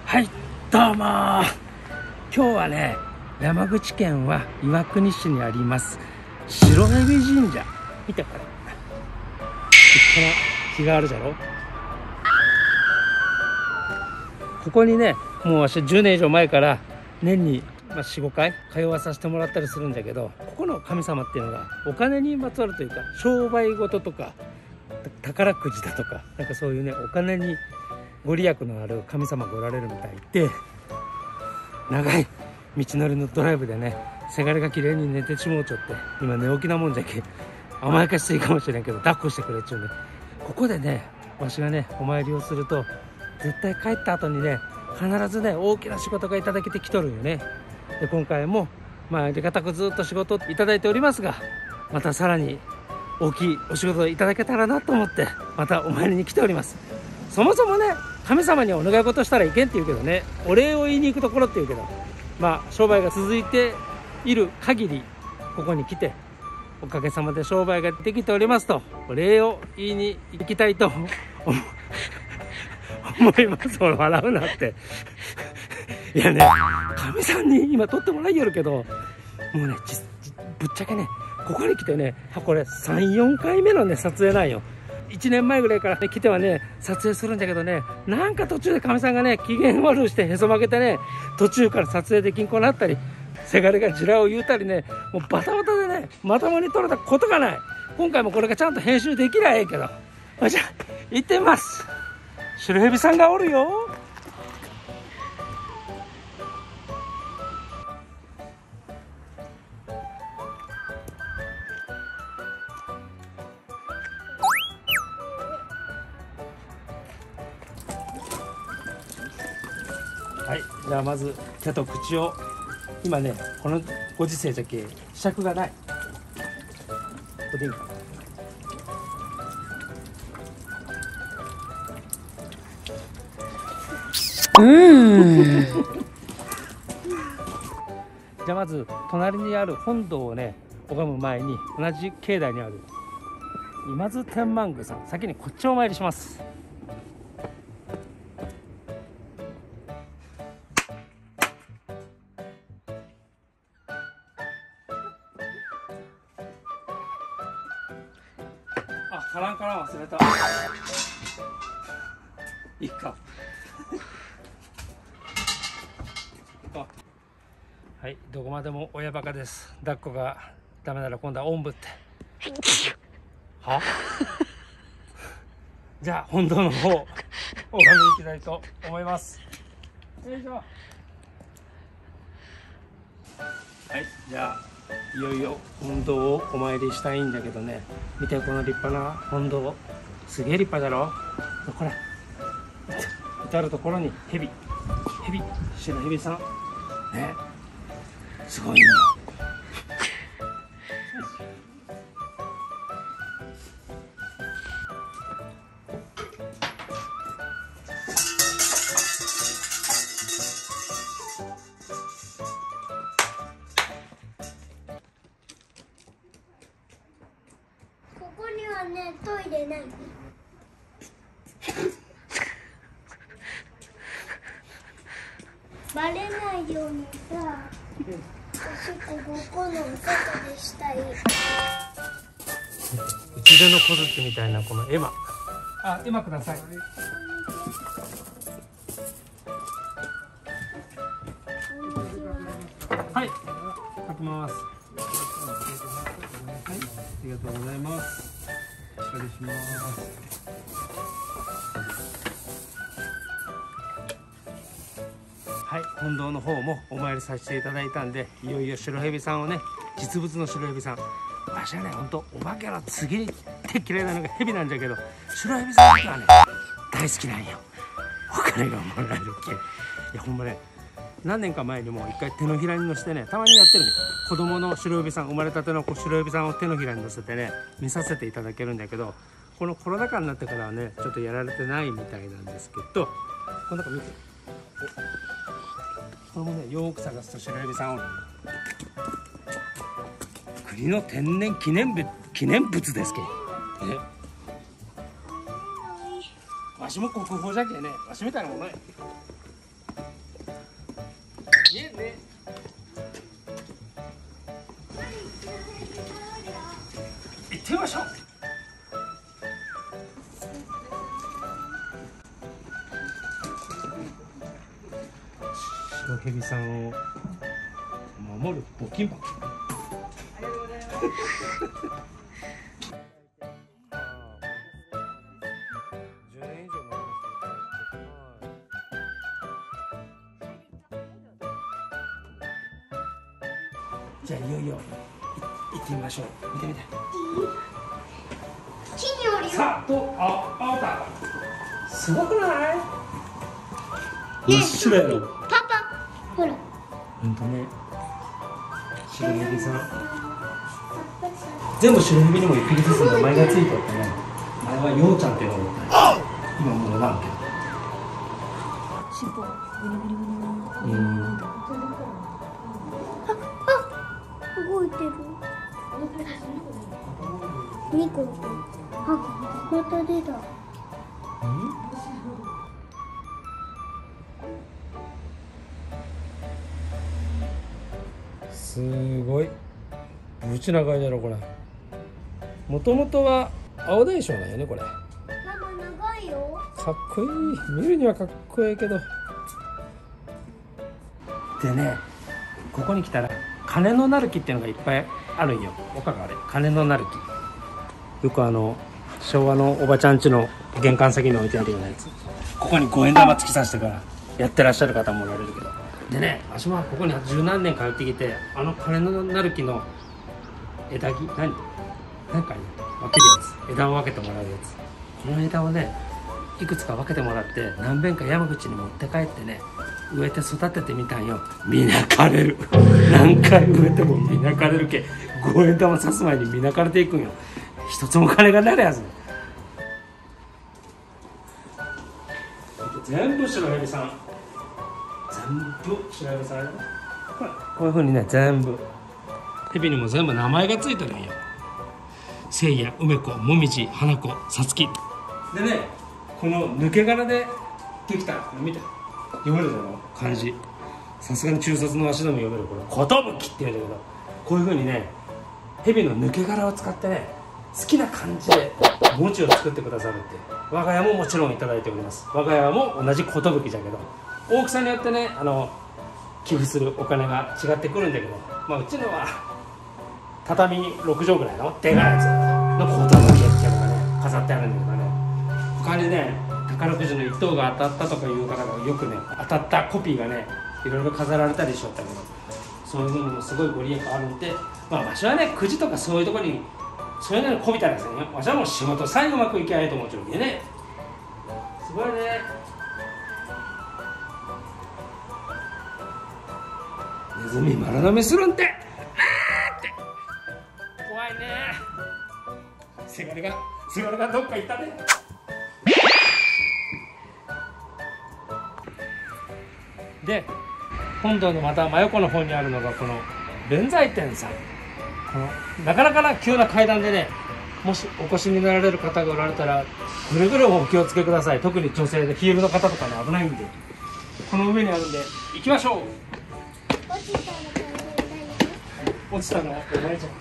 はい、どうも今日はね、山口県は岩国市にあります白蛇神社。見てこれ、立派な木があるじゃろ。ここにね、もう私10年以上前から年に4、5回通わさせてもらったりするんだけど、ここの神様っていうのがお金にまつわるというか、商売事とか宝くじだとか、なんかそういうね、お金にご利益のある神様がおられるみたいで、長い道のりのドライブでね、せがれが綺麗に寝てしもうちょって、今寝起きなもんじゃけ甘やかしすぎかもしれんけど抱っこしてくれっちゅうね。ここでね、わしがねお参りをすると絶対帰った後にね、必ずね大きな仕事がいただけてきとるんよね。で今回もありがたくずっと仕事いただいておりますが、またさらに大きいお仕事いただけたらなと思ってまたお参りに来ております。そもそもね、神様にお願い事したらいけんって言うけどね、お礼を言いに行くところって言うけど、商売が続いている限りここに来て、おかげさまで商売ができておりますとお礼を言いに行きたいと思います。笑うなっていやね、神さんに今撮ってもらいよるけど、もうねぶっちゃけね、ここに来てね、これ3、4回目のね撮影なんよ。1年前ぐらいから、ね、来てはね撮影するんだけどね、なんか途中で神さんがね機嫌悪うしてへそ曲げてね、途中から撮影できんこなったり、せがれが地雷を言うたりね、もうバタバタでねまともに撮れたことがない。今回もこれがちゃんと編集できりゃええけど、じゃあ行ってみます。白蛇さんがおるよ。はい、じゃあまず手と口を、今ねこのご時世じゃけひしゃくがない。ここでいいか。じゃあまず隣にある本堂をね拝む前に、同じ境内にある今津天満宮さん、先にこっちをお参りします。カランカラン忘れた。いいかはい、どこまでも親バカです。抱っこがダメなら今度はおんぶってはじゃあ本堂の方拝みに行きたいと思います。よいしょ。はい、じゃあいよいよ本堂をお参りしたいんだけどね、見てこの立派な本堂、すげえ立派だろ。これ至る所に蛇、白蛇さんね、すごいね。 ここにはね、トイレない。バレないようにさ、おしっこ5個のお外でしたい。 うちでの小槌みたいなこの絵馬、絵馬ください。はい、書きます。はい、ありがとうございます。お借りします。はい、本堂の方もお参りさせていただいたんで、いよいよ白蛇さんをね、実物の白蛇さん、わしはね、ほんとお化けの次って嫌いなのが蛇なんじゃけど、白蛇さんだけはね大好きなんよ。お金がもらえるけ。いやほんまね、何年か前にも一回手のひらに乗せてね、たまにやってるね、子供の白蛇さん、生まれたての白蛇さんを手のひらに乗せてね見させていただけるんだけど、このコロナ禍になってからはねちょっとやられてないみたいなんですけど、この中見て、これもねよく探すと白蛇さんを、国の天然記念物ですけ。わしも国宝じゃけね、わしみたいなものや。 ね。行ってみましょう。白蛇さんを守る募金箱。ありがとうございます。10年以上になります。じゃあいよいよ行ってみましょう。見てみて。 木におるよ。 さあ、青田。すごくない？真っ白やろ。 パパ、ほら。 ほんとね。白蛇さん。全部白蛇にも一匹ずつ名前がついてってね。あれはようちゃんっていうのがおった。今もうおらんけど。 尻尾グニグニグニグニ。動いてる。2個。あ、また出た。 すごい。ぶち長いだろこれ。もともとは青大将なんよねこれ。 ママ長いよ。 かっこいい。見るにはかっこいいけど。でね、ここに来たら鐘のなる木っていうのがいっぱいあるんよ。岡があれ鐘のなる木。よく昭和のおばちゃん家の玄関先に置いてあるようなやつ。ここに5円玉突き刺してからやってらっしゃる方もおられるけど。でね、私もここに十何年通ってきて、鐘のなる木の枝木なんかに分けるやつ、枝を分けてもらうやつ、この枝をねいくつか分けてもらって何遍か山口に持って帰ってね植えて育ててみたんよ。見抜かれる。何回植えても見抜かれるけ。5円玉刺す前に見抜かれていくんよ。一つも金がないやつ。全部白蛇さん。全部白蛇さんよ。こういう風にね全部蛇にも全部名前がついてるんよ。せいや、梅子、もみじ、花子、さつきでね、この抜け殻でできた、見て読めるだろ漢字。さすがに中卒の足でも読める。これ「ことぶき」って言うんだけど、こういう風にね蛇の抜け殻を使ってね好きな漢字で文字を作ってくださるって。我が家ももちろんいただいております。我が家も同じ寿じゃけど大きさによってね寄付するお金が違ってくるんだけど、うちのは畳6畳ぐらいのでかいやつの寿っていうのがね飾ってあるんだけどね、他にね宝くじの1等が当たったとかいう方がよくね当たったコピーがねいろいろ飾られたりしちゃったけど、そういうのもすごいご利益あるんで、わしはねくじとかそういうところにそういうのにこびたらですね、わしはもう仕事最後うまくいけないと思っちゃうけどね。すごいね。ネズミ丸飲みするんでって怖いね。せがれがどっか行ったね。で今度のまた真横の方にあるのがこの弁財天さん。このなかなか急な階段でね、もしお越しになられる方がおられたらくれぐれもお気をつけください。特に女性でヒールの方とかね危ないんで、この上にあるんで行きましょう。落ちたのお前ちゃん。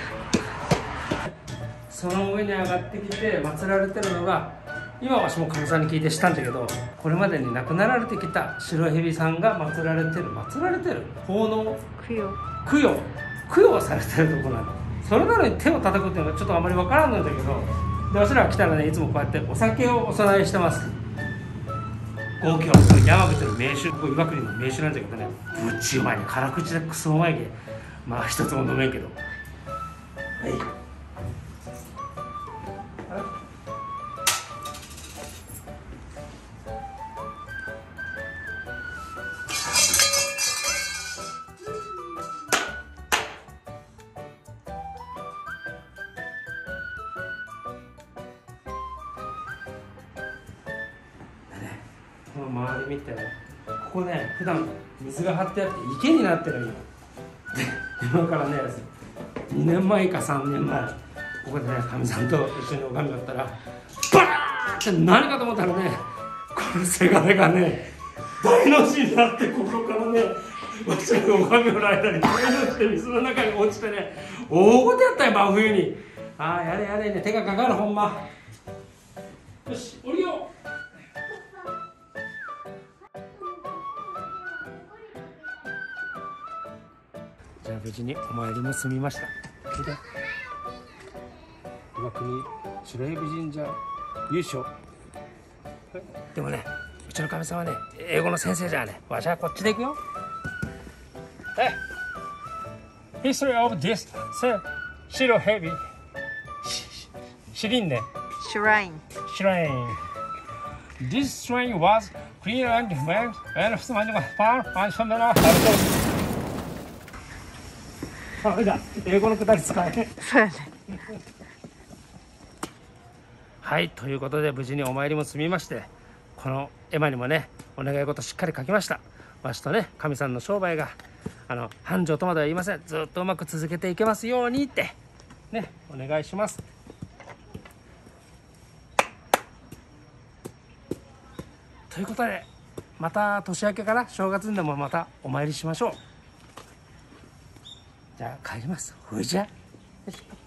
その上に上がってきて祀られてるのが、今わしもかみさんに聞いてしたんだけど、これまでに亡くなられてきた白蛇さんが祀られてる奉納供養されてるところなの。それなのに手を叩くっていうのがちょっとあまりわからんのだけど、でわしらが来たらねいつもこうやってお酒をお供えしてます。豪気をする山口の名酒、ここ岩国の名酒なんだけどね、ぶちうまいね。辛口でクソうまいけ、一つも飲めんけど。はい。この周り見てね、ここね普段水が張ってあって池になってるんよ。で今からね2年前か3年前ここでねかみさんと一緒に拝みだったらバーンって何かと思ったらね、このせがれがね大の字になって、ここからねわしらが拝みの間に飛び乗って水の中に落ちてね、大ごとやったよ真冬に。ああ、やれやれね、手がかかるほんま。よし、降りよう。じゃあ無事にお参りも済みました。で岩国白蛇神社優勝。でもね、うちのかみさんはね、英語の先生じゃね、わしはこっちで行くよ。History of this 白蛇シリンね。 Shrine. This shrine was clear and well and far and from the ダメだ、英語のくだり使え。 そうやね。 はい、ということで無事にお参りも済みまして、この絵馬にもね、お願い事しっかり書きました。わしとね、神さんの商売が繁盛とまでは言いません。ずっとうまく続けていけますようにってね、お願いします。ということで、また年明けから正月にでもまたお参りしましょう。じゃあ帰ります。ほいじゃ。よし。